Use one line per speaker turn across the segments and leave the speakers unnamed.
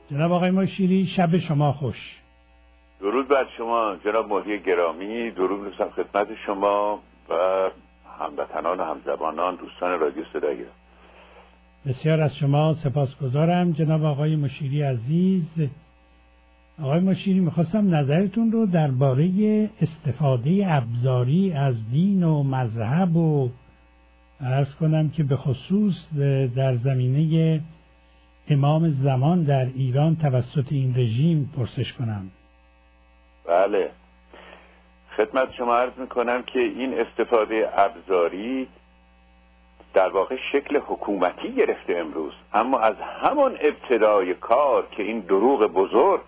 جناب آقای مشیری، شب شما خوش.
درود بر شما جناب مهدی گرامی، درود می‌فرستم خدمت شما و هموطنان و همزبانان دوستان رادیو صدای ایران.
بسیار از شما سپاسگزارم جناب آقای مشیری عزیز. آقای مشیری، میخواستم نظرتون رو درباره استفاده ابزاری از دین و مذهب و عرض کنم که به خصوص در زمینه امام زمان در ایران توسط این رژیم پرسش کنم.
بله، خدمت شما عرض میکنم که این استفاده ابزاری در واقع شکل حکومتی گرفته امروز، اما از همان ابتدای کار که این دروغ بزرگ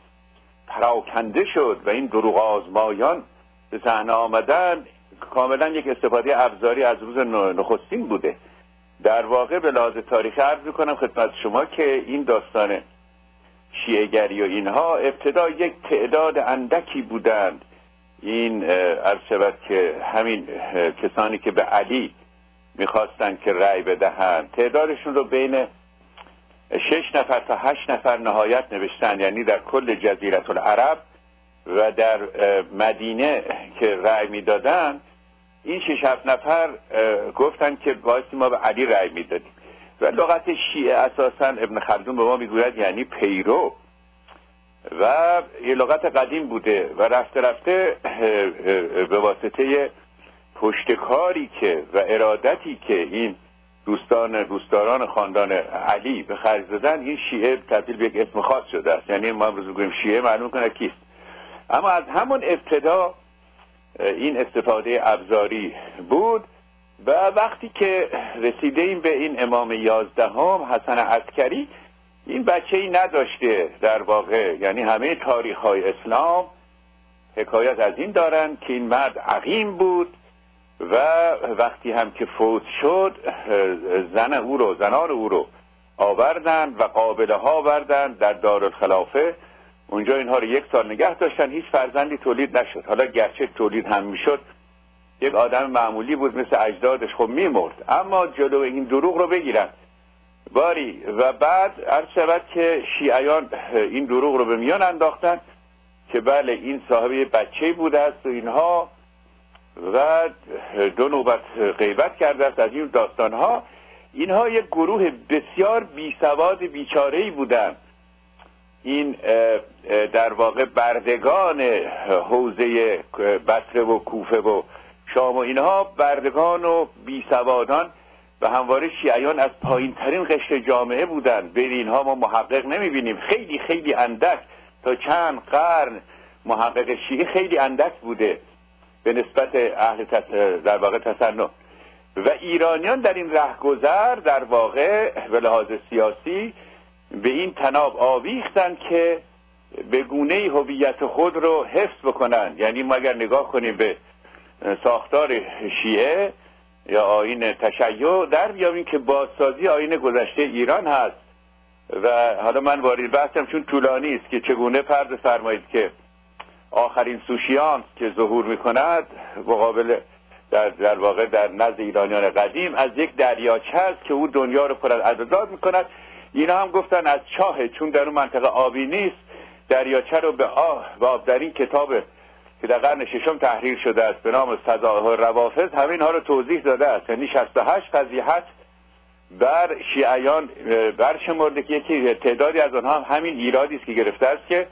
پراکنده شد و این دروغ آزمایان به صحنه آمدن، کاملا یک استفاده ابزاری از روز نخستین بوده. در واقع به لحاظ تاریخی عرض میکنم خدمت شما که این داستان شیعه‌گری و اینها ابتدا یک تعداد اندکی بودند. این عرض شود که همین کسانی که به علی میخواستند که رأی بدهند تعدادشون رو بین 6 نفر تا 8 نفر نهایت نوشتن، یعنی در کل جزیره العرب و در مدینه که رأی میدادن این 6-7 نفر گفتن که بایستی ما به علی رأی میدادیم. و لغت شیعه اساسا ابن خلدون به ما میگوید یعنی پیرو و یه لغت قدیم بوده و رفته رفته به واسطه پشتکاری که و ارادتی که این دوستداران خاندان علی به خرج دادن، این شیعه تبدیل به یک اسم خاص شده است. یعنی ما امروز میگوییم شیعه، معلوم کنه کیست. اما از همون ابتدا این استفاده ابزاری بود و وقتی که رسیدیم به این امام 11 حسن عسکری، این بچه‌ای نداشته در واقع. یعنی همه تاریخ‌های اسلام حکایت از این دارن که این مرد عقیم بود و وقتی هم که فوت شد زنان او رو آوردن و قابله ها آوردن در دارالخلافه. اونجا اینها رو 1 سال نگه داشتن، هیچ فرزندی تولید نشد. حالا گرچه تولید هم میشد، یک آدم معمولی بود مثل اجدادش، خب میمرد. اما جلو این دروغ رو بگیرن باری و بعد عرض شود که شیعیان این دروغ رو به میان انداختن که بله این صاحب بچه‌ای بوده است و اینها، و 2 نوبت غیبت کرده است از این داستانها. اینها یک گروه بسیار بیسواد بیچاره‌ای بودند. این در واقع بردگان حوزه بصره و کوفه و شام و اینها بردگان و بیسوادان و همواره شیعیان از پایین ترین قشر جامعه بودند. بین اینها ما محقق نمیبینیم، خیلی خیلی اندک، تا چند قرن محقق شیعی خیلی اندک بوده به نسبت اهل در واقع تسنن. و ایرانیان در این رهگذر در واقع به لحاظ سیاسی به این تناب آویختن که به گونه هویت خود رو حفظ بکنن. یعنی ما اگر نگاه کنیم به ساختار شیعه یا آیین تشیع، در بیابیم که بازسازی آیین گذشته ایران هست. و حالا من وارد بحثم چون طولانی است که چگونه فرض فرمایید که آخرین سوشیانس که ظهور میکند مقابل در واقع در نزد ایرانیان قدیم از یک دریاچه است که او دنیا رو پر از عددات میکند. اینا هم گفتن از چاه، چون در اون منطقه آبی نیست، دریاچه رو به آب. در این کتاب که در قرن 6 تحریر شده است به نام سزاهای روافض همین ها رو توضیح داده است. یعنی 68 فضیحت بر شیعیان برشمرده که یکی تعدادی از آنها همین ایرادی است که گرفته است که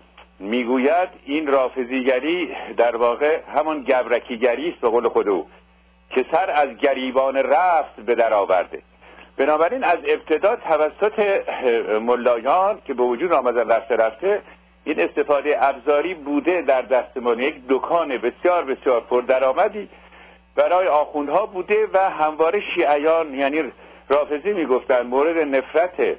میگوید این رافضیگری در واقع همان گبرکیگری است به قول خود او که سر از گریبان رفت به در آورده. بنابراین از ابتدا توسط ملایان که به وجود آمدن رفته رفته این استفاده ابزاری بوده در دستمان. یک دکان بسیار بسیار پردرآمدی برای آخوندها بوده و همواره شیعیان یعنی رافضی میگفتن مورد نفرت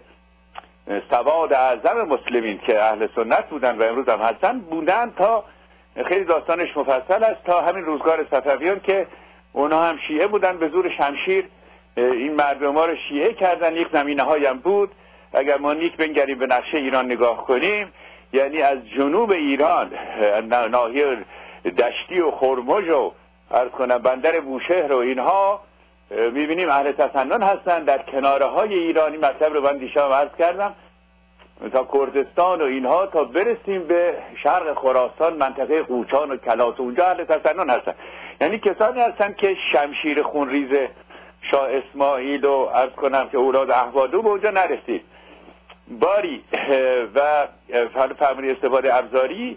سواد اعظم مسلمین که اهل سنت بودن و امروز هم هستن بودن تا خیلی داستانش مفصل است تا همین روزگار صفویان که اونا هم شیعه بودن، به زور شمشیر این مردم ها رو شیعه کردن. یک زمینه هایم بود اگر ما نیک بنگریم به نقشه ایران نگاه کنیم، یعنی از جنوب ایران ناحیه دشتی و خرمج و عرض کنم بندر بوشهر و اینها میبینیم اهل تسنن هستن. در کناره های ایرانی مطلب رو من دیشب عرض کردم تا کردستان و اینها، تا برسیم به شرق خراسان، منطقه قوچان و کلاس، اونجا اهل تسنن هستن. یعنی کسانی هستن که شمشیر خونریز شاه اسماعیل و عرض کنم که اولاد احوادو به اونجا نرسید. باری و فرمانی استفاده ابزاری،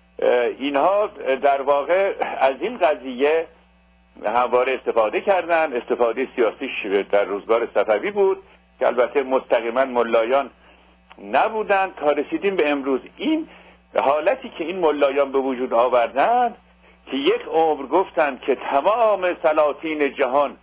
اینها در واقع از این قضیه همواره استفاده کردن. استفاده سیاسیش در روزگار صفوی بود که البته مستقیما ملایان نبودن، تا رسیدیم به امروز. این حالتی که این ملایان به وجود آوردن که یک عمر گفتن که تمام سلاطین جهان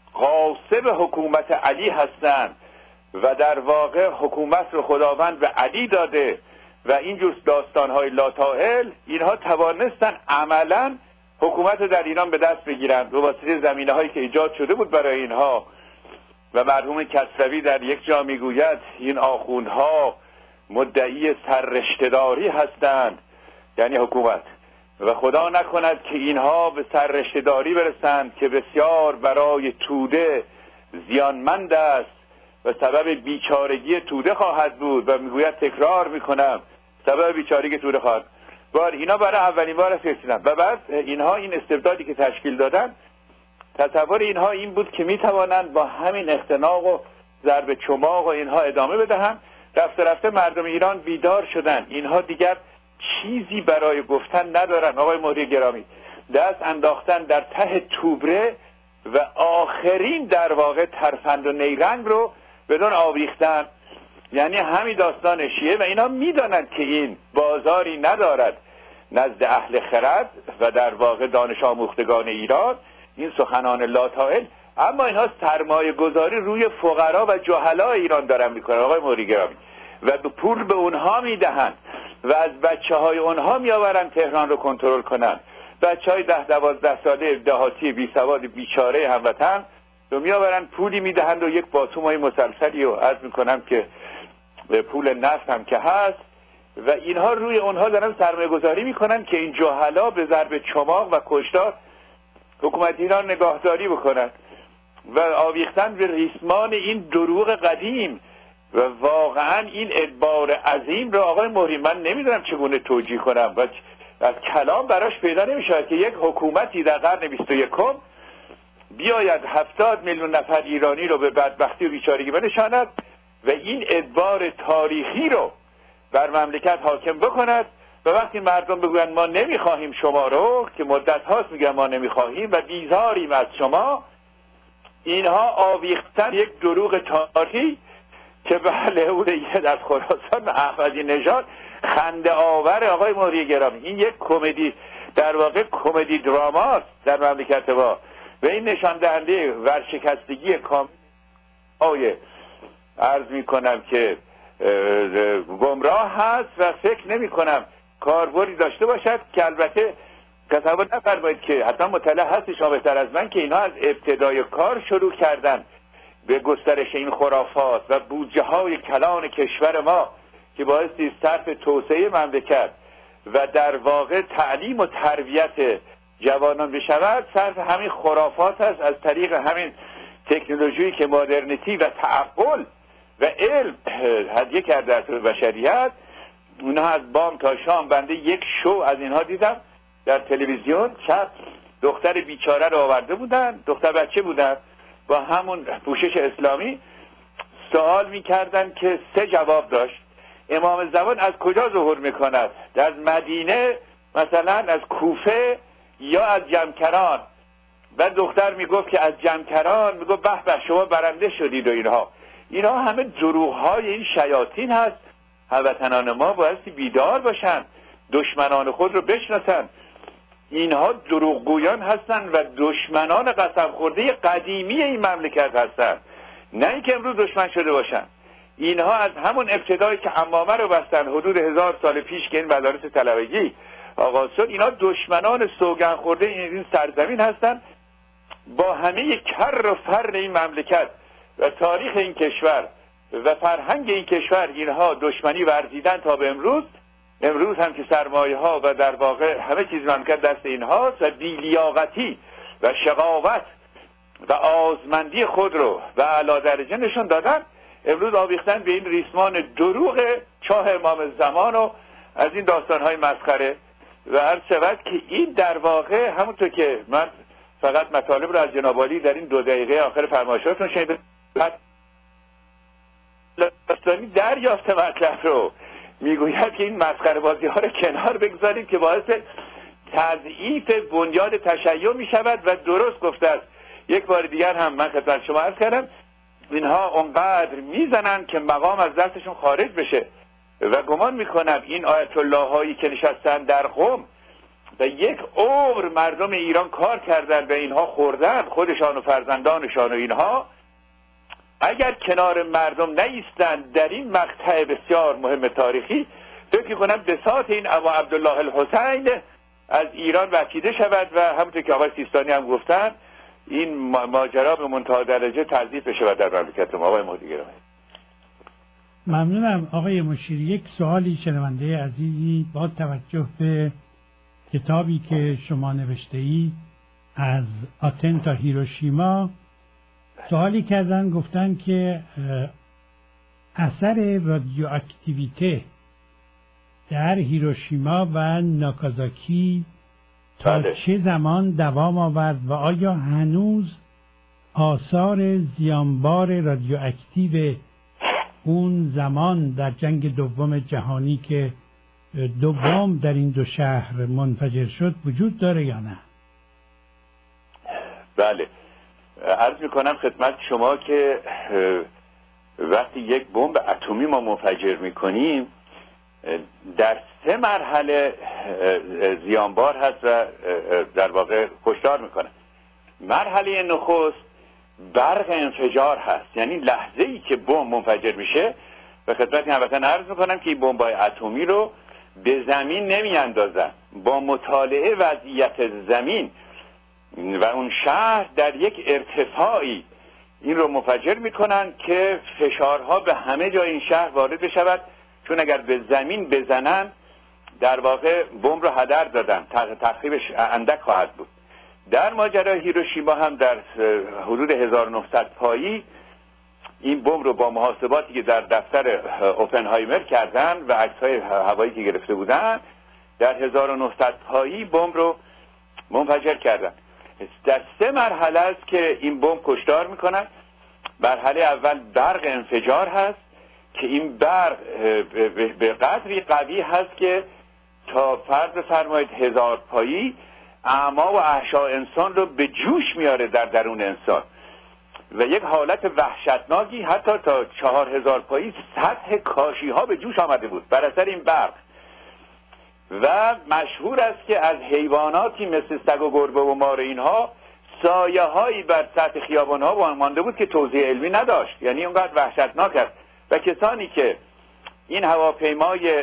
غاصب حکومت علی هستند و در واقع حکومت رو خداوند به علی داده و اینجور داستانهای لاطائل، اینها توانستن عملا حکومت در ایران به دست بگیرن به واسطه زمینه هایی که ایجاد شده بود برای اینها. و مرحوم کسروی در یک جا میگوید این آخوندها مدعی سررشته‌داری هستند، یعنی حکومت، و خدا نکند که اینها به سررشته‌داری برسند که بسیار برای توده زیانمند است و سبب بیچارگی توده خواهد بود. و میگوید تکرار میکنم سبب بیچارگی توده خواهد. اینا برای اولین بار رسیدن. و بعد اینها این استبدادی که تشکیل دادن، تصور اینها این بود که میتوانند با همین اختناق و ضرب چماق و اینها ادامه بدهند. رفته رفته مردم ایران بیدار شدن، اینها دیگر چیزی برای گفتن ندارن. آقای مهری گرامی، دست انداختن در ته توبره و آخرین در واقع ترفند و نیرنگ رو بدون آویختن. یعنی همین داستان شیعه، و اینا میدانند که این بازاری ندارد نزد اهل خرد و در واقع دانش آموختگان ایران این سخنان لاطائل، اما اینها سرمایه گذاری روی فقرا و جهلا ایران دارن میکنن آقای مهری گرامی، و پول به اونها میدهند و از بچه های اونها میآورن تهران رو کنترل کنن. بچه های 10-12 ساله دهاتی بی سواد بیچاره هموطن رو میآورن پولی میدهند و یک باتوم های مسلسلی رو عرض میکنم که پول نفت هم که هست، و اینها روی اونها دارن سرمایه گذاری میکنن که این جهلا به ضرب چماق و کشتار حکومت ایران نگاهداری بکنن و آویختن به ریسمان این دروغ قدیم. و واقعا این ادبار عظیم رو آقای مهری من نمیدونم چگونه توجیه کنم و از کلام براش پیدا نمیشه که یک حکومتی در قرن 21 بیاید 70 میلیون نفر ایرانی رو به بدبختی و بیچارگی بنشاند و این ادبار تاریخی رو بر مملکت حاکم بکند، و وقتی مردم بگویند ما نمیخواهیم شما رو، که مدت هاست میگن ما نمیخواهیم و بیزاریم از شما، اینها آویختن یک دروغ تاریخی که بله اون یه از خراسان و احمدی نژاد خنده آور. آقای مهری گرامی، این یک کمدی در واقع کمدی دراماست در مملکت ما و این نشان دهنده ورشکستگی کامل عرض میکنم که گمراه هست و فکر نمی کنم کاربردی داشته باشد. که البته تصور نفرمایید که حتما مطلع هستی شما بهتر از من که اینها از ابتدای کار شروع کردن به گسترش این خرافات و بودجه های کلان کشور ما که بایستی صرف توسعه مملکت و در واقع تعلیم و تربیت جوانان بشود، صرف همین خرافات است از طریق همین تکنولوژی که مدرنیتی و تعقل و علم هدیه کرده است به بشریت. اونها از بام تا شام، بنده یک شو از اینها دیدم در تلویزیون، شب دختر بیچاره رو آورده بودن، دختر بچه بودن، با همون پوشش اسلامی سوال میکردن که 3 جواب داشت. امام زمان از کجا ظهور میکند؟ از مدینه مثلا، از کوفه یا از جمکران؟ و دختر میگفت که از جمکران. میگفت به به شما برنده شدید. و اینها همه دروغ‌های این شیاطین هست. هموطنان ما بایستی بیدار باشن، دشمنان خود رو بشناسن. اینها دروغگویان هستن و دشمنان قسم خورده قدیمی این مملکت هستن، نه اینکه امروز دشمن شده باشن. اینها از همون ابتدایی که عمامه رو بستن حدود 1000 سال پیش که این مدارس طلبگی آغاز شد، اینا دشمنان سوگن خورده این سرزمین هستن. با همه کر و فر این مملکت و تاریخ این کشور و فرهنگ این کشور اینها دشمنی ورزیدن تا به امروز. امروز هم که سرمایه ها و در واقع همه چیز مملکت دست اینهاست و بی‌لیاقتی و شقاوت و آزمندی خود رو و اعلی درجه نشون دادن. امروز آویختن به این ریسمان دروغ چاه امام زمان و از این داستانهای مسخره. و عرض شود که این در واقع همونطور که من فقط مطالب رو از جناب عالی در این 2 دقیقه آخر فرمایشاتون شنیدم، داستانی دریافت مطلب رو میگوید که این مسخره بازی ها رو کنار بگذارید که باعث تضعیف بنیاد تشیع می شود. و درست گفته است. یک بار دیگر هم من خدمت شما عرض کردم اینها اونقدر میزنن که مقام از دستشون خارج بشه و گمان میکنم این آیت الله هایی که نشستن در قم و یک عمر مردم ایران کار کردن و اینها خوردن، خودشان و فرزندانشان و اینها، اگر کنار مردم نیستند در این مقطع بسیار مهم تاریخی، فکر کنم بساط این ابا عبدالله الحسین از ایران وکیده شود و همونطور که آقای سیستانی هم گفتن این ماجرا به منتهی درجه تضعیف بشه در مملکت ما. آقای مهدی گرامی،
ممنونم. آقای مشیری، یک سوالی شنونده عزیزی با توجه به کتابی که شما نوشته ای از آتن تا هیروشیما سوالی کردن، گفتن که اثر رادیواکتیویته در هیروشیما و ناکازاکی تا چه زمان دوام آورد و آیا هنوز آثار زیانبار رادیواکتیو اون زمان در جنگ دوم جهانی که 2 بمب در این 2 شهر منفجر شد وجود داره یا نه؟
بله، عرض میکنم خدمت شما که وقتی یک بمب اتمی ما منفجر میکنیم در 3 مرحله زیانبار هست و در واقع کشتار میکنه. مرحله نخست برق انفجار هست، یعنی لحظه ای که بمب منفجر میشه و خدمت هموطن عرض میکنم که این بمب‌های اتمی رو به زمین نمیاندازن، با مطالعه وضعیت زمین و اون شهر در یک ارتفاعی این رو منفجر میکنن که فشارها به همه جای این شهر وارد بشود، چون اگر به زمین بزنن در واقع بمب رو هدر دادن، تخریبش اندک خواهد بود. در ماجرای هیروشیما هم در حدود 1900 پایی این بمب رو با محاسباتی که در دفتر اوپنهایمر کردن و عکس‌های هوایی که گرفته بودن در 1900 پایی بمب رو منفجر کردن. در 3 مرحله است که این بمب کشتار میکنن. مرحله اول برق انفجار هست که این برق به قدری قوی هست که تا فرض بفرمایید 1000 پایی اعما و احشاء انسان رو به جوش میاره در درون انسان و یک حالت وحشتناکی حتی تا 4000 پایی سطح کاشی ها به جوش آمده بود بر اثر این برق. و مشهور است که از حیواناتی مثل سگ و گربه و مار اینها سایه هایی بر سطح خیابان ها مانده بود که توضیح علمی نداشت، یعنی اونقدر وحشتناک است. و کسانی که این هواپیمای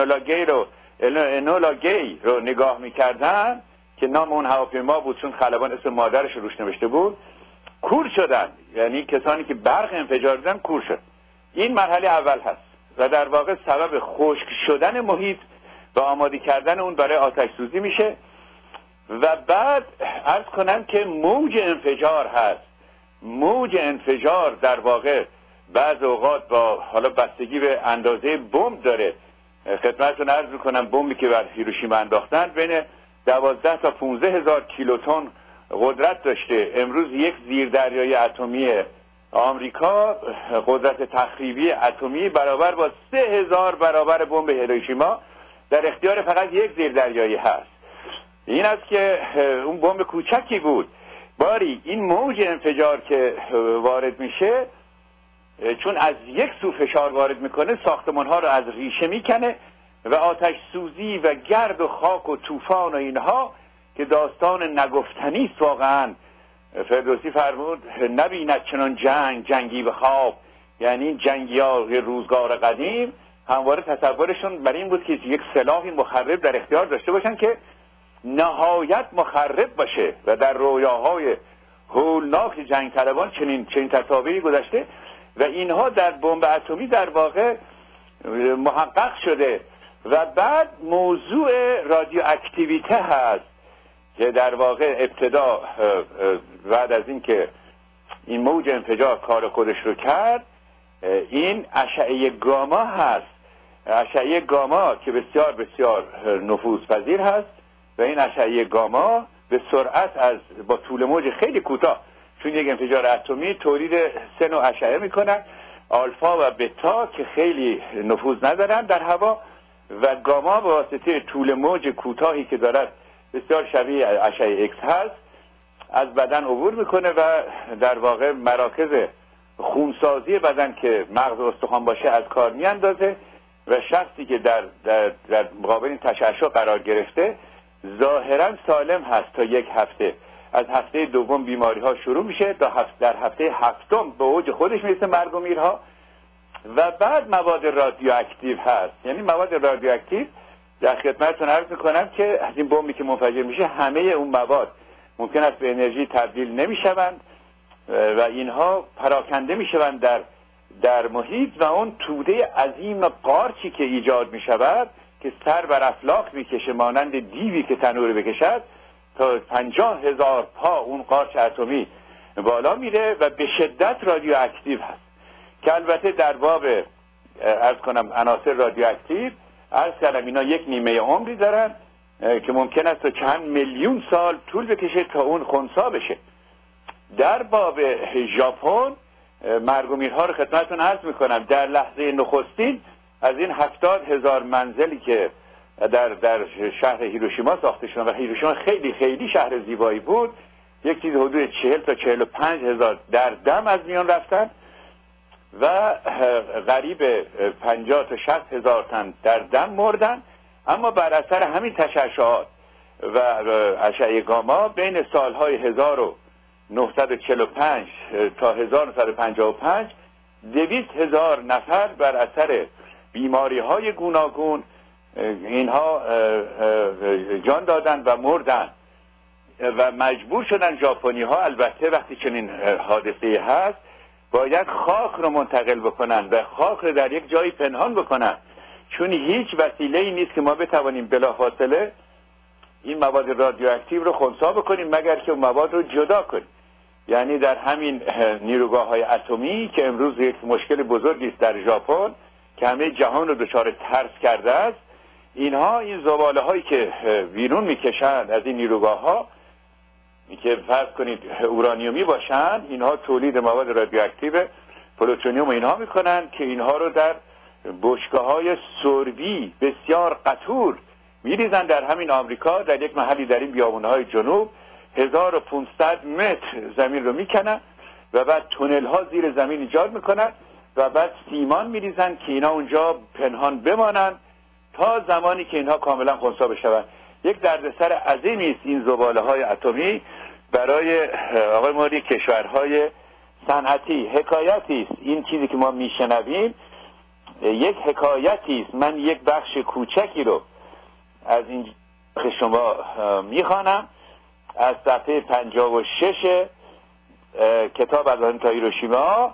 انولا گی رو نگاه میکردن که نام اون هواپیما بود چون خلبان اسم مادرش روش نوشته بود، کور شدن، یعنی کسانی که برق انفجار دیدن کور شد. این مرحله اول هست و در واقع سبب خشک شدن محیط و آماده کردن اون برای آتش سوزی میشه. و بعد عرض کنم که موج انفجار هست. موج انفجار در واقع بعض اوقات با حالا بستگی به اندازه بمب داره. خدمتتون عرض میکنم بمبی که بر هیروشیما انداختن بین 12 تا 15 هزار کیلوتن قدرت داشته. امروز یک زیردریایی اتمی آمریکا قدرت تخریبی اتمی برابر با 3000 برابر بمب هیروشیما در اختیار فقط یک زیردریایی هست. این است که اون بمب کوچکی بود. باری این موج انفجار که وارد میشه چون از یک سو فشار وارد میکنه ساختمان ها رو از ریشه میکنه و آتش سوزی و گرد و خاک و طوفان و اینها که داستان نگفتنی است واقعا. فردوسی فرمود نبیند چنان جنگی به خواب، یعنی جنگی ها روزگار قدیم همواره تصورشون بر این بود که یک سلاحی مخرب در اختیار داشته باشن که نهایت مخرب باشه و در رویاهای هولناک جنگ طلبان چنین تصاویری گذشته و اینها در بمب اتمی در واقع محقق شده. و بعد موضوع رادیواکتیویته هست که در واقع ابتدا بعد از اینکه این موج انفجار کار خودش رو کرد این اشعه گاما هست. اشعه گاما که بسیار بسیار نفوذپذیر هست و این اشعه گاما به سرعت با طول موج خیلی کوتاه، چون یک انفجار اتمی، تولید 3 نوع اشعه میکنن، آلفا و بتا که خیلی نفوذ ندارن در هوا، و گاما به واسطه طول موج کوتاهی که دارد بسیار شبیه اشعه ایکس هست، از بدن عبور میکنه و در واقع مراکز خونسازی بدن که مغز و استخوان باشه از کار میاندازه و شخصی که در مقابل این تشعشع قرار گرفته ظاهرا سالم هست تا 1 هفته. از هفته دوم بیماری ها شروع میشه، در هفته هفتم به اوج خودش میرسه مرگ و میرها. و بعد مواد رادیواکتیو هست. یعنی مواد رادیواکتیو در خدمتتون عرض میکنم که از این بمبی که منفجر میشه همه اون مواد ممکن است به انرژی تبدیل نمیشوند و اینها پراکنده میشوند در محیط و اون توده عظیم قارچی که ایجاد میشود که سر بر افلاک میکشه مانند دیوی که تنور بکشد، تا 50,000 پا اون قارچ اتمی بالا میره و به شدت رادیواکتیو هست. که البته در باب عرض کنم عناصر رادیواکتیو عرض کردم اینا یک نیمه عمری دارن که ممکن است تا چند میلیون سال طول بکشه تا اون خنثی بشه. در باب ژاپن مرگ و میرها رو خدمتتون عرض میکنم. در لحظه نخستین از این 70,000 منزلی که در شهر هیروشیما ساخته شدن و هیروشیما خیلی خیلی شهر زیبایی بود، یک چیز حدود 40 تا 45,000 در دم از میان رفتن و قریب 50 تا 60,000 تن در دم مردن. اما بر اثر همین تشعشعات و اشعه گاما بین سالهای 1945 تا 1955 200,000 نفر بر اثر بیماری های گوناگون اینها جان دادن و مردن و مجبور شدن ژاپنی ها، البته وقتی چنین حادثه هست باید خاک رو منتقل بکنن و خاک رو در یک جایی پنهان بکنن، چون هیچ وسیله‌ای نیست که ما بتوانیم بلافاصله این مواد رادیواکتیو رو خنثی بکنیم مگر که اون مواد رو جدا کنیم. یعنی در همین نیروگاه‌های اتمی که امروز یک مشکل بزرگی است در ژاپن که همه جهان رو دچار ترس کرده است، اینها این زباله‌هایی که بیرون میکشند از این نیروگاه‌ها که فرض کنید اورانیومی باشن، اینها تولید مواد رادیواکتیو پلوتونیوم اینها میکنن که اینها رو در بشکه‌های سربی بسیار قطور میریزن در همین آمریکا. در یک محلی در این بیابان‌های جنوب 1500 متر زمین رو میکنن و بعد تونل ها زیر زمین ایجاد میکنن و بعد سیمان میریزن که اینا اونجا پنهان بمانن تا زمانی که اینها کاملا خنثی بشوند. یک دردسر عظیمی است این زباله های اتمی برای آقای مهری کشورهای صنعتی. حکایتی است این چیزی که ما میشنویم، یک حکایتی است. من یک بخش کوچکی رو از این شما میخوانم از صفحه 56 کتاب از آن تا هیروشیما.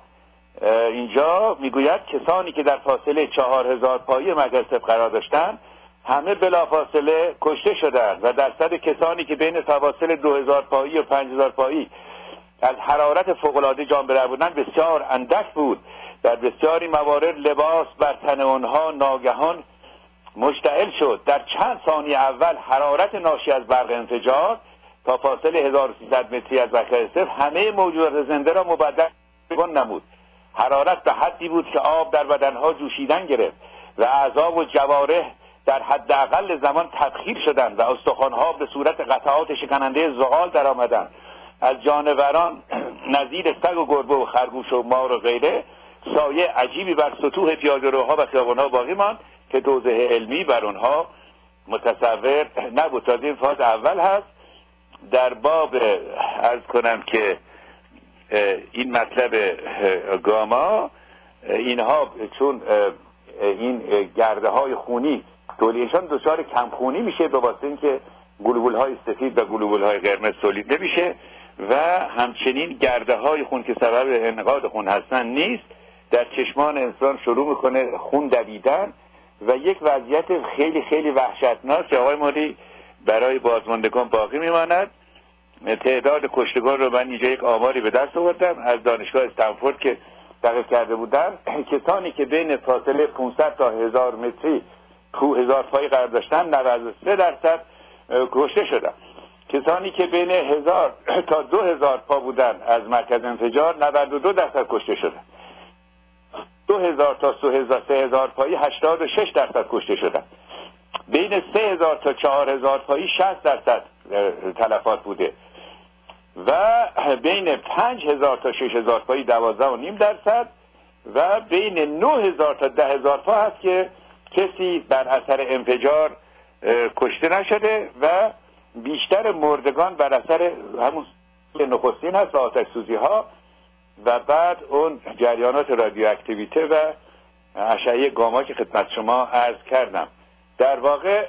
اینجا میگوید کسانی که در فاصله 4,000 پایی مگرسف قرار داشتند همه بلافاصله کشته شدند و درصد کسانی که بین فواصل 2,000 پایی و 5,000 پایی از حرارت فوق‌العاده جان بر بودند بسیار اندک بود. در بسیاری موارد لباس بر تن آنها ناگهان مشتعل شد. در چند ثانیه اول حرارت ناشی از برق انفجار تا فاصله 1300 متری از مگرسف همه موجودات زنده را مبدل نمود. حرارت به حدی بود که آب در بدنها جوشیدن گرفت و اعضا و جوارح در حداقل زمان تبخیر شدند و استخوان‌ها به صورت قطعات شکننده زغال در آمدند. از جانوران نظیر سگ و گربه و خرگوش و مار و غیره سایه عجیبی بر سطوح پیاده‌روها و خیابان‌ها باقی ماند که توضیح علمی بر آنها متصور نبود. تا این فاز اول هست. در باب عرض کنم که این مطلب گاما، اینها چون این گرده های خونی تولیدشان دچار کمخونی میشه به واسطه اینکه گلوبول های سفید و گلوبول های قرمز تولید نمیشه و همچنین گرده های خون که سبب انعقاد خون هستن نیست، در چشمان انسان شروع میکنه خون دویدن و یک وضعیت خیلی خیلی وحشتناک که آقای موری برای بازماندگان باقی میماند. تعداد کشتگان رو من اینجا یک آماری به دست آوردم از دانشگاه استنفورد که مستقر کرده بودن، کسانی که بین فاصله 500 تا 1000 متری 1000 پایی قرار داشتن 93% کشته شدن. کسانی که بین 1000 تا 2000 پا بودن از مرکز انفجار 92% کشته شدن. 2000 تا 3000 پایی 86% کشته شدن. بین 3000 تا 4000 پایی 60% تلفات بوده و بین 5000 تا 6000 پایی 12.5% و بین 9000 تا 10000 پا هست که کسی بر اثر انفجار کشته نشده و بیشتر مردگان بر اثر همون نخستین هست و آتش سوزی ها و بعد اون جریانات رادیواکتیویته و اشعه گاما که خدمت شما عرض کردم. در واقع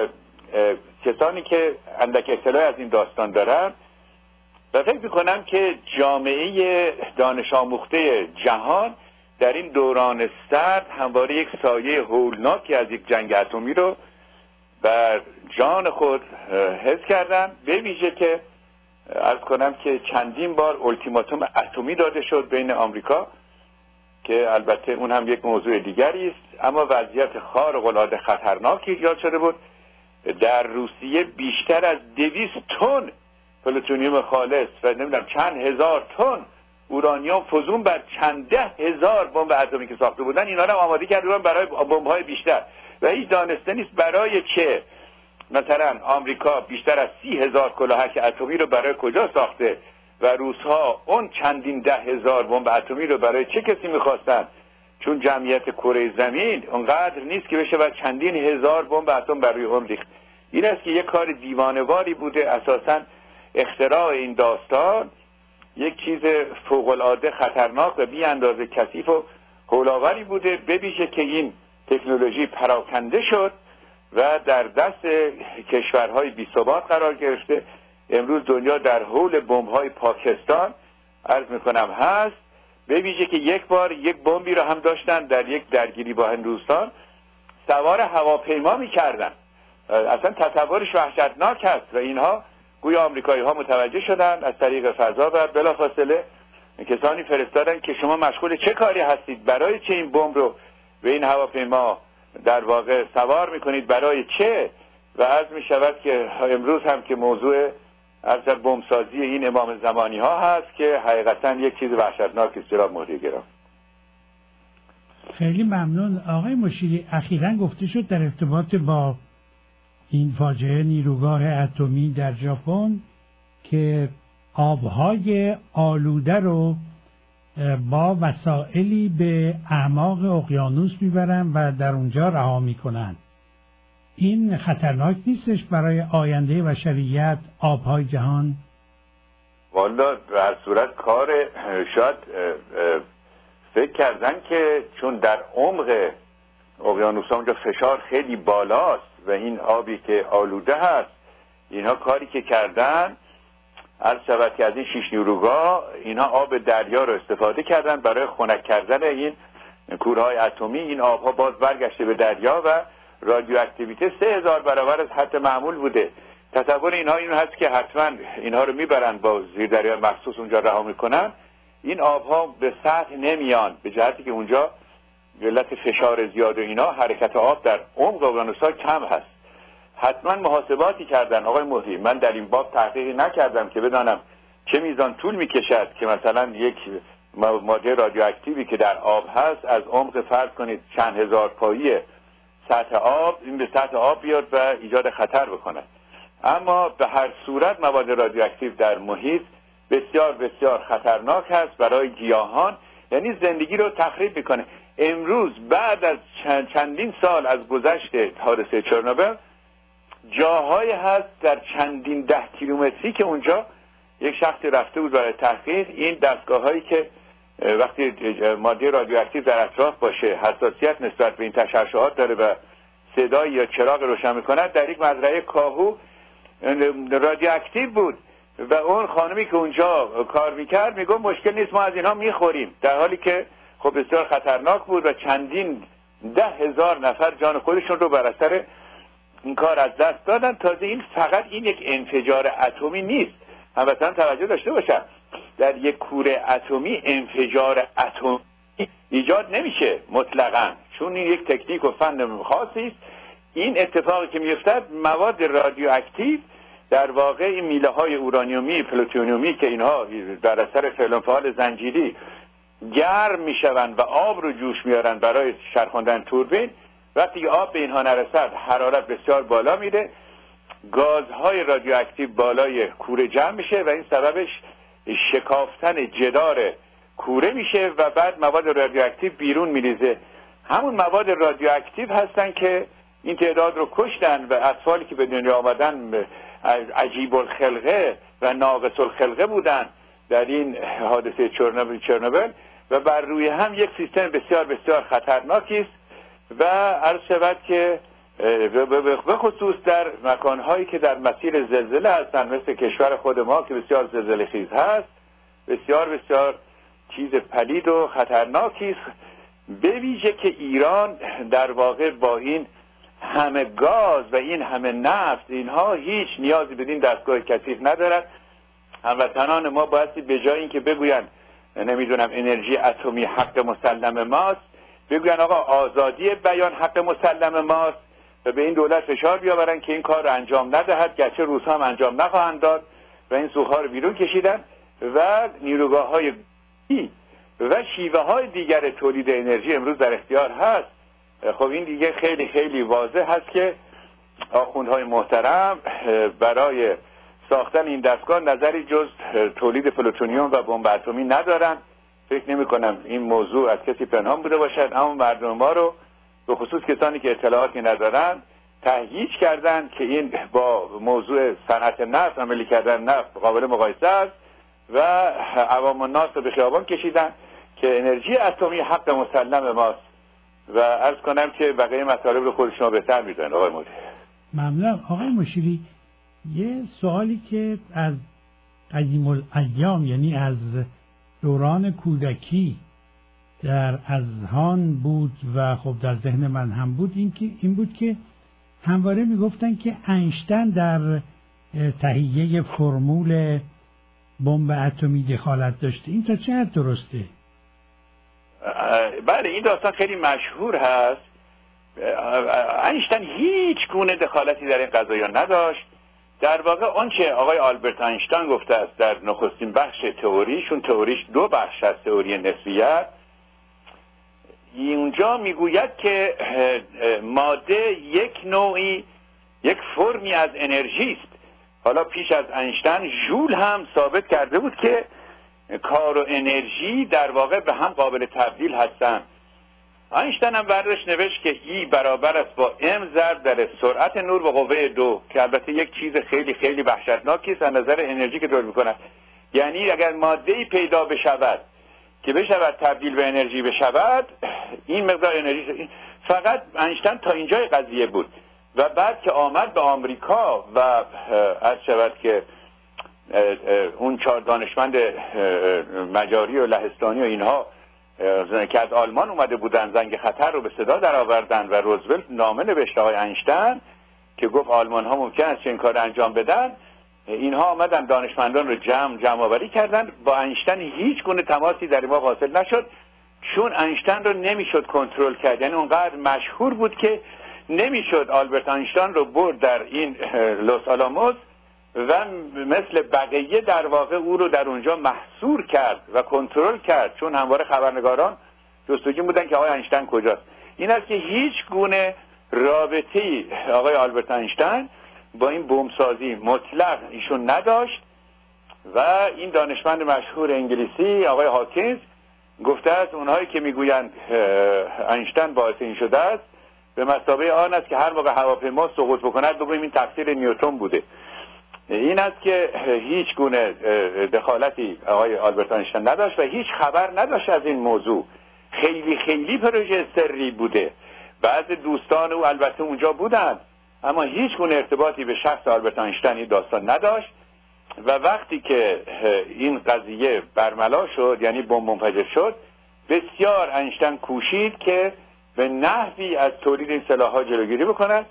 کسانی که اندک اطلاع از این داستان دارن و فکر میکنم که جامعه دانش آموخته جهان در این دوران سرد همواره یک سایه هولناکی از یک جنگ اتمی رو بر جان خود حس کردن، به ویژه که عرض کنم که چندین بار التیماتوم اتمی داده شد بین آمریکا که البته اون هم یک موضوع دیگری است، اما وضعیت خارق العاده خطرناکی ایجاد شده بود. در روسیه بیشتر از 200 تن پلوتونیوم خالص و نمیدونم چند هزار تن اورانیوم فزون بر چند 10,000 بمب اتمی که ساخته بودن، اینا رو آماده کرده بودن برای بمب‌های بیشتر و هیچ دانسته نیست برای چه. مثلا آمریکا بیشتر از 30,000 کلاهک اتمی رو برای کجا ساخته و روس‌ها اون چندین 10,000 بمب اتمی رو برای چه کسی می‌خواستن؟ چون جمعیت کره زمین اونقدر نیست که بشه بعد چندین هزار بمب اتم برای اون ریخت. این است که یک کار دیوانه‌واری بوده. اساساً اختراع این داستان یک چیز فوق‌العاده خطرناک و بی اندازه کثیف و هول‌آوری بوده، به ویژه که این تکنولوژی پراکنده شد و در دست کشورهای بی‌ثبات قرار گرفته. امروز دنیا در حول بمب‌های پاکستان عرض می‌کنم هست، به ویژه که یک بار یک بمبی رو هم داشتن در یک درگیری با هندوستان سوار هواپیما می‌کردن. اصلا تصورش وحشتناک هست و اینها گویا آمریکایی‌ها متوجه شدن از طریق فضا و بلافاصله کسانی فرستادن که شما مشغول چه کاری هستید، برای چه این بمب رو به این هواپیما در واقع سوار میکنید، برای چه؟ و عرض میشود که امروز هم که موضوع از بمبسازی این امام زمانی ها هست که حقیقتا یک چیز وحشتناک است. جناب مهدی گرامی،
خیلی ممنون. آقای مشیری، اخیراً گفته شد در ارتباط با این فاجعه نیروگاه اتمی در ژاپن که آبهای آلوده رو با وسائلی به اعماق اقیانوس میبرن و در اونجا رها میکنن. این خطرناک نیستش برای آینده بشریت، آبهای جهان؟
والا در صورت کار شاید فکر کردن که چون در عمق اقیانوس ها اونجا فشار خیلی بالاست و این آبی که آلوده هست، اینها کاری که کردن عرض شود که از این 6 نیروگاه اینها آب دریا رو استفاده کردن برای خنک کردن این کورهای اتمی. این آبها باز برگشته به دریا و رادیواکتیویته 3000 برابر از حد معمول بوده. تصور اینها این هست که حتما اینها رو میبرن با زیردریای مخصوص اونجا رها میکنن، این آبها به سطح نمیان به جهتی که اونجا به علت فشار زیاد و اینا حرکت آب در عمق اقیانوس‌ها کم هست. حتما محاسباتی کردن. آقای مهدی، من در این باب تحقیقی نکردم که بدانم چه میزان طول میکشد که مثلا یک ماده رادیواکتیوی که در آب هست از عمق فرض کنید چند هزار پایی سطح آب این به سطح آب بیاد و ایجاد خطر بکنه. اما به هر صورت مواد رادیواکتیو در محیط بسیار بسیار خطرناک هست برای گیاهان، یعنی زندگی رو تخریب میکنه. امروز بعد از چندین سال از گذشت حادثه چرنوبیل جاهایی هست در چندین 10 کیلومتری که اونجا یک شخصی رفته بود برای تحقیق. این دستگاه هایی که وقتی ماده رادیواکتیو در اطراف باشه حساسیت نسبت به این تشعشعات داره و صدای یا چراغ روشن میکنه، در یک مزرعه کاهو رادیواکتیو بود و اون خانمی که اونجا کار میکرد میگه مشکل نیست، ما از اینها میخوریم، در حالی که خب بسیار خطرناک بود و چندین 10,000 نفر جان خودشون رو بر اثر این کار از دست دادن. تازه این فقط این یک انفجار اتمی نیست، هموطنان توجه داشته باشن، در یک کوره اتمی انفجار اتمی ایجاد نمیشه مطلقاً، چون این یک تکنیک و فن خاصی است. این اتفاقی که میفتد مواد رادیواکتیو در واقع این میله های اورانیومی پلوتونیومی که اینها در اثر فعل و فعال زنجیری گرم میشوند و آب رو جوش میارن برای چرخاندن توربین، وقتی آب به اینها نرسد حرارت بسیار بالا میره، گازهای رادیواکتیو بالای کوره جمع میشه و این سببش شکافتن جدار کوره میشه و بعد مواد رادیواکتیو بیرون میریزه. همون مواد رادیواکتیو هستن که این تعداد رو کشتن و اطفالی که به دنیا آمدن عجیب الخلقه و ناقص الخلقه بودن در این حادثه چرنوبیل و بر روی هم یک سیستم بسیار بسیار خطرناکی است و عرض شود که به خصوص در مکانهایی که در مسیر زلزله هستند مثل کشور خود ما که بسیار زلزله خیز هست، بسیار بسیار چیز پلید و خطرناکی است، به ویژه که ایران در واقع با این همه گاز و این همه نفت اینها هیچ نیازی بدین دستگاه کثیف ندارد. هموطنان ما بایستی به جای اینکه بگوین نمیدونم انرژی اتمی حق مسلم ماست، بگوین آقا آزادی بیان حق مسلم ماست و به این دولت فشار بیاورن که این کار رو انجام ندهد، گرچه روزها هم انجام نخواهند داد و این سوخها رو بیرون کشیدن و نیروگاه های و شیوه های دیگر تولید انرژی امروز در اختیار هست. خب این دیگه خیلی خیلی واضح هست که آخوندهای محترم برای ساختن این دستگاه نظری جز تولید پلوتونیوم و بمب اتمی ندارن. فکر نمی کنم این موضوع از کسی پنهان بوده باشد، اما مردم ما رو به خصوص کسانی که اطلاعاتی ندارن تهییج کردن که این با موضوع صنعت نفت، عملی کردن نفت قابل مقایسه است و عوام الناس رو به خیابان کشیدن که انرژی اتمی حق مسلم ماست و عرض کنم که بقیه مطالب رو خود شما بهتر میدونن. آقای مدیر
ممنون. آقای مشیری، یه سوالی که از قدیم الایام یعنی از دوران کودکی در اذهان بود و خب در ذهن من هم بود این بود که همواره میگفتن که اینشتین در تهیه فرمول بمب اتمی دخالت داشته. این تا چه حد درسته؟
بله این داستان خیلی مشهور هست. اینشتین هیچ گونه دخالتی در این قضایا نداشت. در واقع آنچه آقای آلبرت اینشتین گفته است در نخستین بخش تئوریشون، تئوریش دو بخش از تئوری نسبیت، اینجا میگوید که ماده یک نوعی یک فرمی از انرژی است. حالا پیش از اینشتین ژول هم ثابت کرده بود که کار و انرژی در واقع به هم قابل تبدیل هستند. اینشتین هم برداشت نوشت که ای برابر است با ام ضرب در سرعت نور و قوه 2 که البته یک چیز خیلی خیلی وحشتناکی است از نظر انرژی که تولید می‌کند. یعنی اگر ماده‌ای پیدا بشود که بشود تبدیل به انرژی بشود، این مقدار انرژی. فقط اینشتین تا اینجای قضیه بود و بعد که آمد به آمریکا و عرض شود که اون 4 دانشمند مجاری و لهستانی و اینها که از آلمان اومده بودن زنگ خطر رو به صدا در آوردن و روزولت نامه نوشت آقای اینشتین که گفت آلمان ها ممکن است این کار انجام بدن، اینها آمدن دانشمندان رو جمع آوری کردن. با اینشتین هیچ گونه تماسی در این واقع حاصل نشد چون اینشتین رو نمیشد کنترل کرد. یعنی اونقدر مشهور بود که نمیشد آلبرت اینشتین رو برد در این لوس آلاموس و مثل بقیه در واقع او رو در اونجا محصور کرد و کنترل کرد، چون همواره خبرنگاران جستجو بودن که آقای اینشتین کجاست. این است که هیچ گونه رابطه‌ای آقای آلبرت اینشتین با این بمبسازی مطلق ایشون نداشت و این دانشمند مشهور انگلیسی آقای هاکینز گفته است اونهایی که میگویند اینشتین باعث این شده است به مثابه آن است که هر موقع هواپیما سقوط بکند بگوییم این تقصیر نیوتن بوده. این است که هیچ گونه دخالتی آقای آلبرت اینشتین نداشت و هیچ خبر نداشت از این موضوع. خیلی خیلی پروژه سری بوده. بعض دوستان او البته اونجا بودند اما هیچ گونه ارتباطی به شخص آلبرت اینشتین این داستان نداشت و وقتی که این قضیه برملا شد یعنی بمب منفجر شد، بسیار اینشتین کوشید که به نحوی از تولید این سلاح‌ها جلوگیری بکند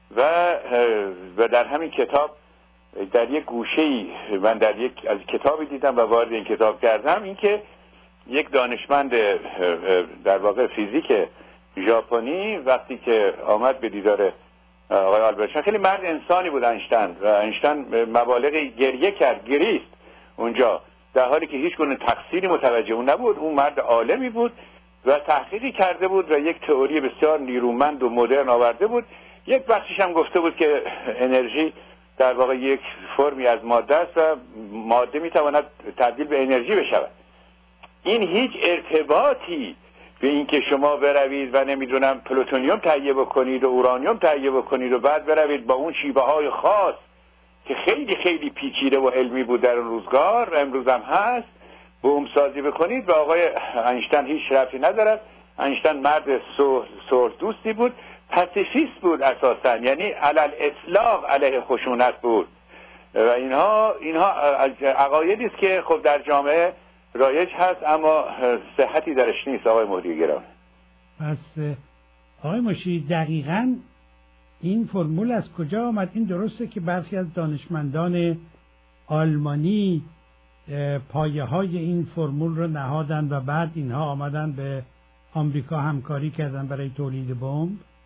و در همین کتاب در یک گوشه‌ای من در یک از کتابی دیدم و وارد این کتاب کردم، اینکه یک دانشمند در واقع فیزیک ژاپنی وقتی که آمد به دیدار آقای آلبرت، خیلی مرد انسانی بود اینشتین و اینشتین مبالغ گریه کرد، گریست اونجا، در حالی که هیچ گونه تقصیری متوجه اون نبود. اون مرد عالمی بود و تحقیقی کرده بود و یک تئوری بسیار نیرومند و مدرن آورده بود. یک بخشش هم گفته بود که انرژی در واقع یک فرمی از ماده است و ماده میتواند تبدیل به انرژی بشود. این هیچ ارتباطی به این که شما بروید و نمیدونم پلوتونیوم تهیه بکنید و اورانیوم تهیه بکنید و بعد بروید با اون شیوه های خاص که خیلی خیلی پیچیده و علمی بود در اون روزگار و امروز هم هست بوم سازی بکنید، و آقای اینشتین هیچ ربطی ندارد. اینشتین مرد صلح دوستی بود، پاسیفیست بود اساسا، یعنی علل اطلاق علیه خشونت بود و اینها عقایدی است که خب در جامعه رایج هست اما صحتی درش نیست. آقای مهدی گرامی،
پس آقای مشیری دقیقاً این فرمول از کجا آمد؟ این درسته که برخی از دانشمندان آلمانی پایه های این فرمول رو نهادن و بعد اینها آمدن به آمریکا همکاری کردن برای تولید بمب؟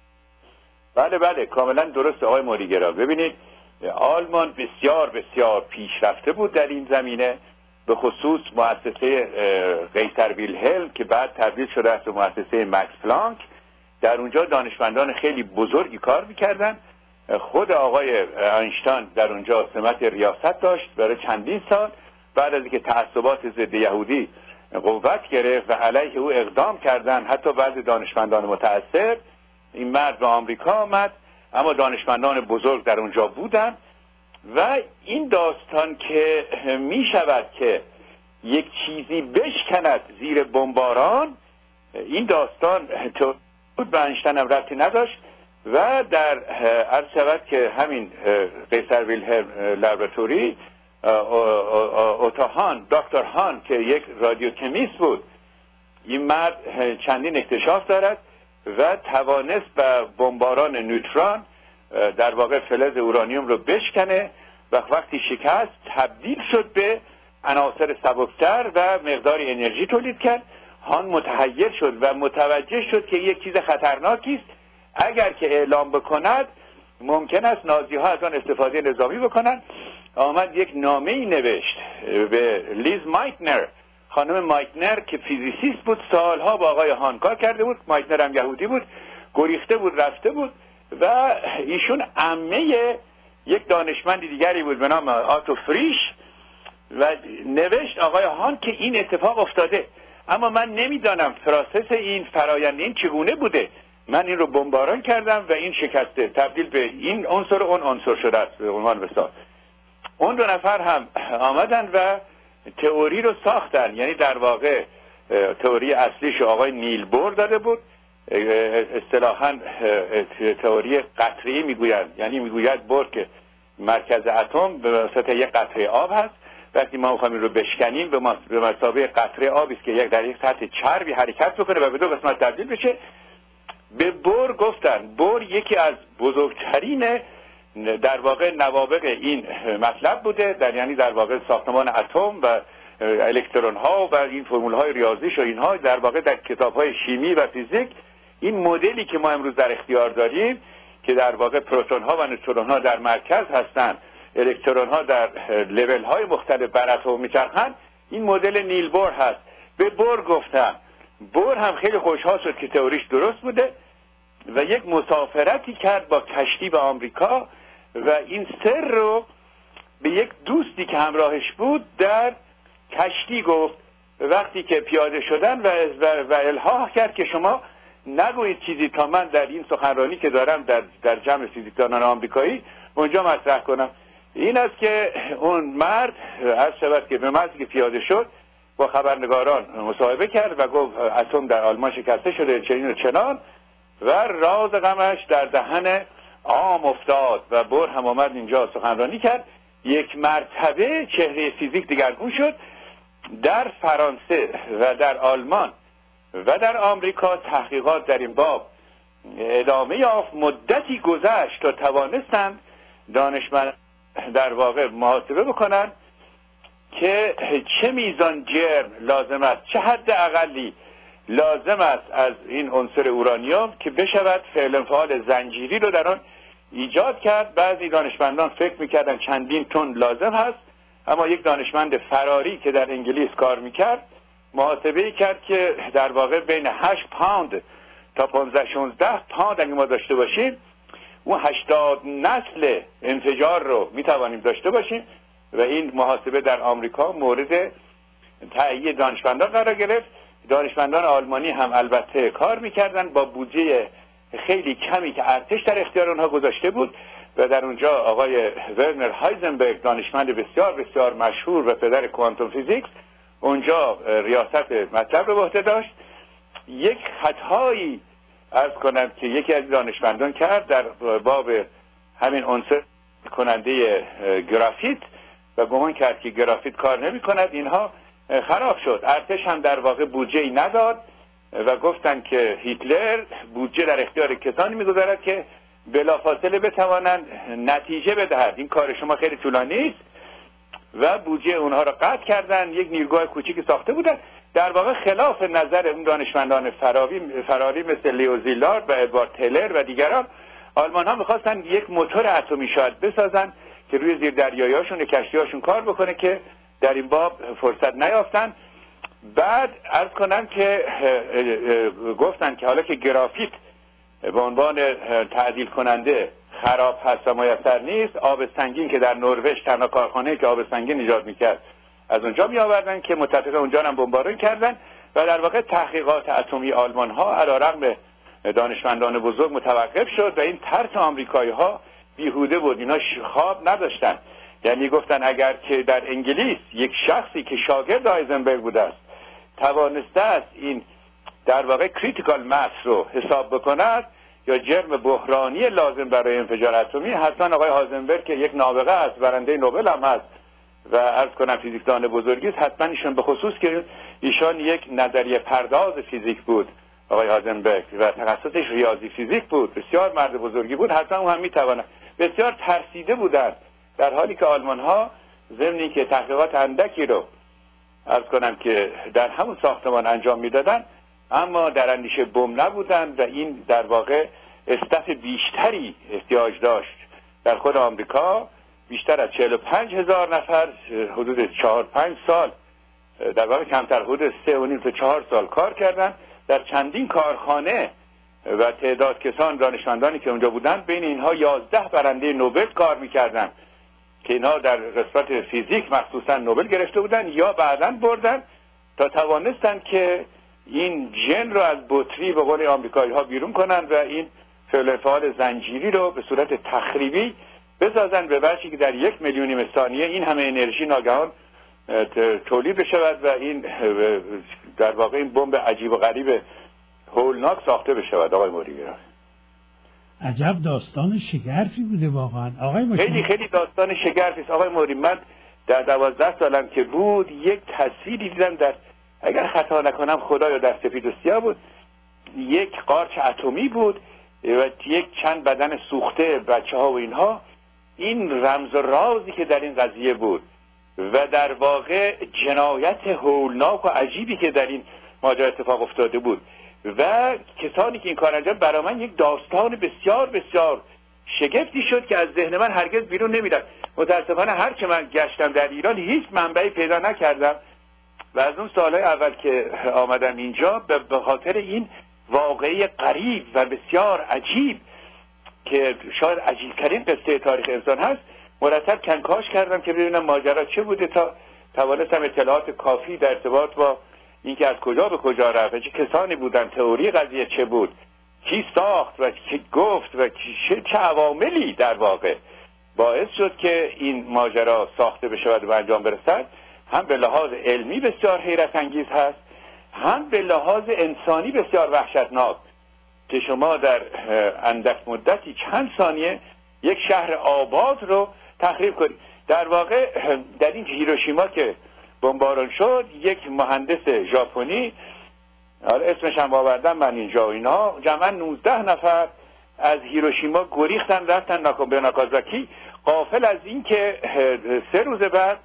بله بله کاملا درسته آقای مهدی گرامی. ببینید آلمان بسیار بسیار پیشرفته بود در این زمینه، به خصوص مؤسسه قیصر ویلهلم که بعد تبدیل شده است به مؤسسه مکس پلانک. در اونجا دانشمندان خیلی بزرگی کار میکردن. خود آقای اینشتین در اونجا سمت ریاست داشت برای چندین سال. بعد از اینکه تعصبات ضد یهودی قوت گرفت و علیه او اقدام کردن حتی بعضی دانشمندان متعصب، این مرد به آمریکا آمد، اما دانشمندان بزرگ در اونجا بودن و این داستان که می شود که یک چیزی بشکند زیر بمباران، این داستان بود به اینشتین هم ربطی نداشت و در عرض شود که همین قیصر ویلهلم لابراتوری دکتر هان که یک رادیوکمیست بود، این مرد چندین اکتشاف دارد و توانست به بمباران نوترون در واقع فلز اورانیوم رو بشکنه و وقتی شکست تبدیل شد به عناصر سبکتر و مقداری انرژی تولید کرد. هان متحیر شد و متوجه شد که یک چیز خطرناکی است، اگر که اعلام بکند ممکن است نازی ها از آن استفاده نظامی بکنند. آمد یک نامه ای نوشت به لیز مایتنر، خانم مایتنر که فیزیسیست بود، سالها با آقای هان کار کرده بود، مایتنر هم یهودی بود، گریخته بود رفته بود و ایشون عمه یک دانشمند دیگری بود به نام آتو فریش و نوشت آقای هان که این اتفاق افتاده، اما من نمیدانم پروسس این فرآیند این چگونه بوده، من این رو بمباران کردم و این شکسته تبدیل به این عنصر اون عنصر شده است به عنوان مثال. اون دو نفر هم آمدن و تئوری رو ساختن، یعنی در واقع تئوری اصلیش آقای نیل بور داده بود، اصطلاحاً تئوری قطره‌ای میگویند، یعنی میگوید بور که مرکز اتم به واسطه یک قطره آب هست، وقتی ما می‌خوایم رو بشکنیم به مثابه قطره آبی است که یک در یک سطح چربی حرکت بکنه و به دو قسمت تبدیل بشه. به بور گفتن، بور یکی از بزرگترین در واقع نوابغ این مطلب بوده، یعنی در واقع ساختمان اتم و الکترون ها و این فرمول های ریاضیش و اینها در واقع در کتاب های شیمی و فیزیک این مدلی که ما امروز در اختیار داریم که در واقع پروتون ها و نوترون ها در مرکز هستند، الکترون ها در لول های مختلف بر اتم میچرخند، این مدل نیل بور هست. به بور گفتم. بور هم خیلی خوشحال شد که تئوریش درست بوده و یک مسافرتی کرد با کشتی به آمریکا و این سر رو به یک دوستی که همراهش بود در کشتی گفت. وقتی که پیاده شدن و الحاح کرد که شما نگویید چیزی تا من در این سخنرانی که دارم در جمع فیزیکدانان آمریکایی اونجا مطرح کنم. این است که اون مرد عرض شود که به محضی که پیاده شد با خبرنگاران مصاحبه کرد و گفت اتم در آلمان شکسته شده چنین و چنان و راز غمش در دهن عام افتاد و بور هم آمد اینجا سخنرانی کرد. یک مرتبه چهره فیزیک دگرگون شد. در فرانسه و در آلمان و در آمریکا تحقیقات در این باب ادامه یافت. مدتی گذشت تا توانستند دانشمند در واقع محاسبه بکنند که چه میزان جرم لازم است، چه حد اقلی لازم است از این عنصر اورانیوم که بشود فعل فعال زنجیری رو در آن ایجاد کرد. بعضی دانشمندان فکر میکردن چندین تن لازم هست، اما یک دانشمند فراری که در انگلیس کار میکرد محاسبه کرد که در واقع بین 8 پوند تا 15-16 پوند اگه ما داشته باشیم اون 80 نسل انفجار رو میتوانیم داشته باشیم و این محاسبه در آمریکا مورد تایید دانشمندان قرار گرفت. دانشمندان آلمانی هم البته کار میکردن با بودجه خیلی کمی که ارتش در اختیار اونها گذاشته بود و در اونجا آقای ورنر هایزنبرگ دانشمند بسیار بسیار مشهور و پدر کوانتوم فیزیکس اونجا ریاست مطلب رو به عهده داشت. یک خطایی عرض کنم که یکی از دانشمندان کرد در باب همین عنصر کننده گرافیت و گمان کرد که گرافیت کار نمی کند، اینها خراب شد. ارتش هم در واقع بودجه ای نداد و گفتن که هیتلر بودجه در اختیار کسانی میگذارد که بلافاصله بتوانند نتیجه بدهد، این کار شما خیلی طولانی است و بودجه اونها را قطع کردن. یک نیروگاه کوچیکی ساخته بودن، در واقع خلاف نظر اون دانشمندان فراری مثل لیو زیلارد و ادوارد تیلر و دیگران. آلمان ها میخواستن یک موتور اتمی شاید بسازن که روی زیر دریایی‌هاشون و کشتی‌هاشون کار بکنه که در این باب فرصت نیافتن. بعد عرض کنم که گفتن که حالا که گرافیت به عنوان تعدیل کننده خراب هست و میسر نیست، آب سنگین که در نروژ تنها کارخانه که آب سنگین ایجاد میکرد از اونجا می آوردن که متفق اونجا هم بمباران کردن و در واقع تحقیقات اتمی آلمان ها علیرغم دانشمندان بزرگ متوقف شد و این ترس آمریکایی ها بیهوده بود. اینا خواب نداشتن، یعنی گفتن اگر که در انگلیس یک شخصی که شاگرد هایزنبرگ بوده است توانسته است این در واقع کریتیکال ماس رو حساب بکند یا جرم بحرانی لازم برای انفجار اتمی، حتما آقای هایزنبرگ که یک نابغه است، برنده نوبل هم هست و عرض کنم فیزیکدان بزرگی است، حتما ایشون به خصوص که ایشان یک نظریه پرداز فیزیک بود آقای هایزنبرگ و تخصصش ریاضی فیزیک بود، بسیار مرد بزرگی بود، حتما اون هم میتواند. بسیار ترسیده بودند، در حالی که آلمان ها ضمن که تحقیقات اندکی رو عرض کنم که در همون ساختمان انجام میدادن، اما در اندیشه بم نبودند و این در واقع استف بیشتری احتیاج داشت. در خود آمریکا بیشتر از 45,000 نفر حدود 4-5 سال، در واقع کمتر حدود 3.5 تا 4 سال کار کردن در چندین کارخانه و تعداد کسان دانشمندانی که اونجا بودند بین اینها 11 برنده نوبل کار میکردن که اینها در قسمت فیزیک مخصوصا نوبل گرفته بودن یا بعداً بردن تا توانستن که این جن رو از بطری به قول آمریکایی ها بیرون کنن و این فعل فعال زنجیری رو به صورت تخریبی بسازن به وجهی که در 1 میلیون ثانیه این همه انرژی ناگهان تولید بشود و این در واقع این بمب عجیب و غریب هولناک ساخته بشود. آقای موری
عجب داستان شگرفی بوده واقعا آقای
خیلی خیلی داستان شگرفی است آقای موری. من در 12 سالم که بود یک تصویری دیدم، در اگر خطا نکنم خدایا در سفید و سیاه بود، یک قارچ اتمی بود و یک چند بدن سوخته بچه ها و اینها. این رمز و رازی که در این قضیه بود و در واقع جنایت هولناک و عجیبی که در این ماجرا اتفاق افتاده بود و کسانی که این کار انجام، برای من یک داستان بسیار بسیار شگفتی شد که از ذهن من هرگز بیرون نمیرفت. متاسفانه هر که من گشتم در ایران هیچ منبعی پیدا نکردم و از اون سالهای اول که آمدم اینجا به خاطر این واقعه غریب و بسیار عجیب که شاید عجیبترین قصه تاریخ انسان هست مرتب کنکاش کردم که ببینم ماجرا چه بوده تا توانستم اطلاعات کافی در ارتباط با اینکه از کجا به کجا رفت و چه کسانی بودن، تئوری قضیه چه بود، کی ساخت و کی گفت و چه عواملی در واقع باعث شد که این ماجرا ساخته بشود و انجام برسد، هم به لحاظ علمی بسیار حیرت انگیز هست، هم به لحاظ انسانی بسیار وحشتناک که شما در اندک مدتی چند ثانیه یک شهر آباد رو تخریب کنید. در واقع در این هیروشیما که بمباران شد یک مهندس ژاپنی، اسمش هم آوردم من اینجا، اینا جمعا 19 نفر از هیروشیما گریختن رفتن به ناکازاکی، غافل از این که 3 روز بعد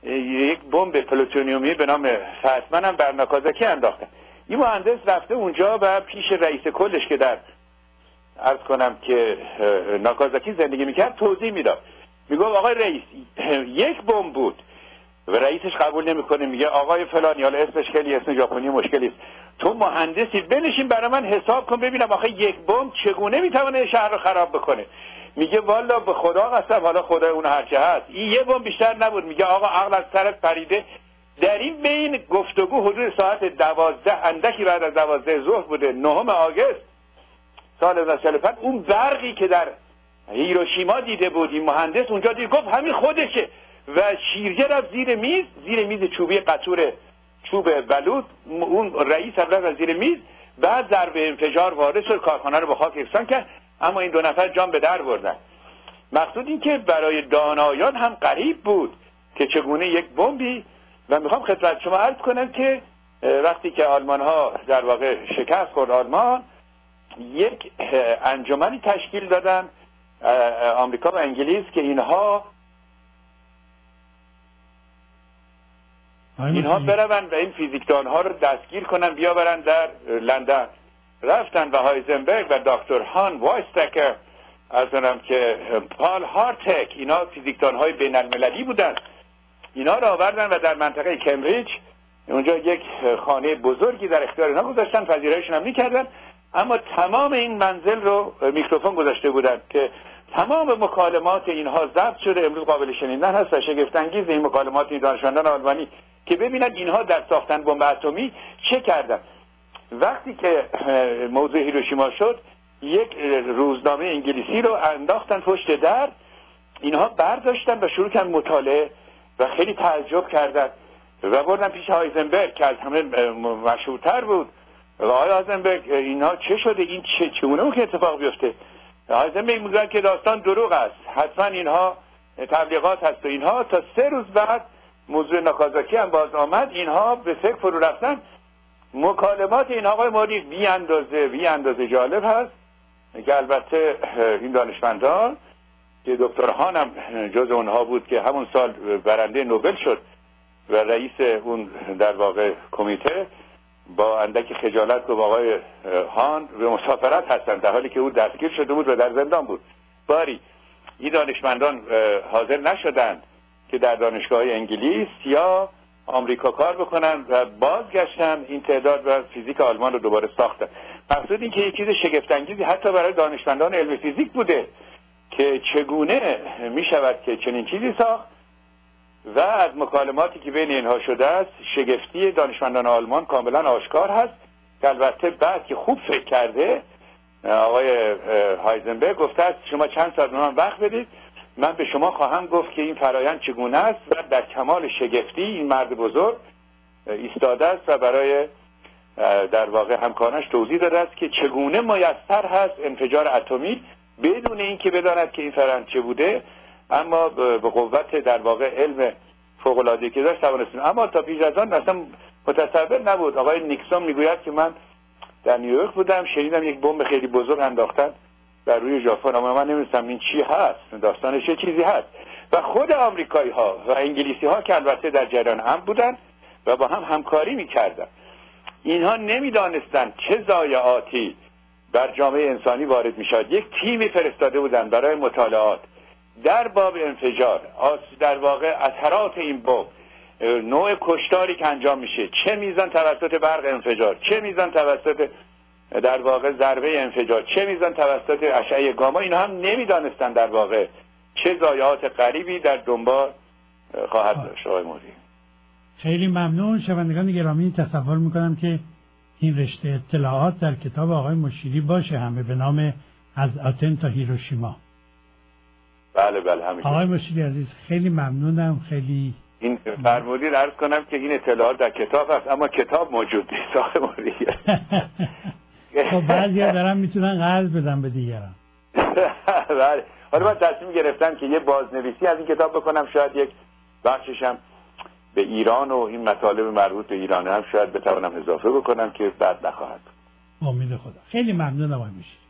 یک بمب پلوتونیومی به نام فتمن هم بر ناکازاکی انداختن. این مهندس رفته اونجا و پیش رئیس کلش که در عرض کنم که ناکازاکی زندگی میکرد توضیح میداد. میگفت آقای رئیس یک بمب بود و رئیسش قبول نمیکنه، میگه آقای فلانی، حالا اسمش خیلی اسم ژاپنی مشکلی است، تو مهندسی بنشین برای من حساب کن ببینم آخه یک بمب چگونه میتونه شهر رو خراب بکنه. میگه والا به خدا قسم، حالا خدا اون هرچه هست، این یه بمب بیشتر نبود. میگه آقا عقل از سرت پریده. در این بین گفتگو حدود ساعت 12 اندکی بعد از 12 ظهر بوده، 9 آگوست سال 1945، اون برقی که در هیروشیما دیده بود این مهندس اونجا دید، گفت همین خودشه و شیرجه رفت زیر میز چوبی قطور چوب بلود، اون رئیس هم از زیر میز، بعد ضربه انفجار وارد شد، کارخانه رو به خاک یکسان کرد، اما این دو نفر جان به در بردن. مقصود این که برای دانایان هم غریب بود که چگونه یک بمبی، و میخوام خدمت شما عرض کنم که وقتی که آلمان ها در واقع شکست خورد آلمان، یک انجمنی تشکیل دادن آمریکا و انگلیس که اینها برون و این فیزیکدان ها رو دستگیر کنن بیاورن در لندن. رفتن و هایزنبرگ و دکتر هان وایستکر، از اونم که پال هارتک، اینا فیزیکدان های بین المللی بودن، اینا رو آوردن و در منطقه کمبریج اونجا یک خانه بزرگی در اختیار اینا گذاشتن، پذیرایشون هم میکردن، اما تمام این منزل رو میکروفون گذاشته بودن که تمام مکالمات اینها ضبط شده، امروز قابل شنیدن هست و شگفت انگیز این مکالمات این دانشمندان آلمانی که ببینن اینها در ساختن بمب اتمی چه کردن. وقتی که موضوع هیروشیما شد، یک روزنامه انگلیسی رو انداختن پشت در، اینها برداشتن و شروع کردن مطالعه و خیلی تعجب کردن و بردن پیش هایزنبرگ که از همه مشهورتر بود. و آقای هایزنبرگ اینها چه شده، این چگونه ممکن اتفاق بیفته؟ هایزنبرگ میگن که داستان دروغ است، حتما اینها تبلیغات هست و اینها. تا 3 روز بعد موضوع ناکازاکی هم باز آمد، اینها به فکر فرو رفتن. مکالمات این آقای موری بی اندازه جالب هست که البته این دانشمندان که دکتر هان هم جز اونها بود که همون سال برنده نوبل شد و رئیس اون در واقع کمیته با اندک خجالت گفت آقای هان به مسافرت هستن، در حالی که او دستگیر شده بود و در زندان بود. باری این دانشمندان حاضر نشدند که در دانشگاه انگلیس یا آمریکا کار بکنن و بازگشتن این تعداد و فیزیک آلمان رو دوباره ساختن. مقصود این که یک چیز شگفت انگیزی حتی برای دانشمندان علم فیزیک بوده که چگونه می شود که چنین چیزی ساخت. و از مکالماتی که بین اینها شده است، شگفتی دانشمندان آلمان کاملا آشکار هست که البته بعد که خوب فکر کرده آقای هایزنبرگ گفته است شما چند ساعت به من وقت بدید، من به شما خواهم گفت که این فرایند چگونه است. و در کمال شگفتی این مرد بزرگ ایستاده است و برای در واقع همکارانش توضیح داده است که چگونه میسر هست انفجار اتمی بدون اینکه بداند که این فرایند چه بوده، اما به قوت در واقع علم فوق العاده که داشت توانستیم. اما تا پیش از آن اصلا متصور نبود. آقای نیکسون میگوید که من در نیویورک بودم، شنیدم یک بمب خیلی بزرگ انداختن بر روی ژاپن، اما من نمی‌دونستم این چی هست، داستانش چه چیزی هست. و خود آمریکایی ها و انگلیسی ها که البته در جریان هم بودن و با هم همکاری میکردن، اینها نمیدانستند چه ضایعاتی بر جامعه انسانی وارد میشد. یک تیمی فرستاده بودن برای مطالعات در باب انفجار، در واقع اثرات این بمب، نوع کشتاری که انجام میشه، چه میزان توسط برق انفجار، چه میزان توسط در واقع ضربه انفجار، چه میزان توسط اشعه گاما، اینا هم نمیدانستن در واقع چه ضایعات غریبی در دنبال خواهد داشت. آقای موری
خیلی ممنون. شنوندگان گرامی، تصور میکنم که این رشته اطلاعات در کتاب آقای مشیری باشه، همه به نام از آتن تا هیروشیما.
بله همیشه.
آقای مشیری عزیز خیلی ممنونم. خیلی
این فرمودید عرض کنم که این اطلاعات در کتاب هست اما کتاب موجود نیست. آقای موری
خب بعضیا دارن میتونن قرض بدن به دیگران.
بله. حالا من تصمیم گرفتم که یه بازنویسی از این کتاب بکنم، شاید یک بخششم به ایران و این مطالب مربوط به ایران هم شاید بتوانم اضافه بکنم که بعد نخواهد.
امید خدا. خیلی ممنونم آقای مشیری.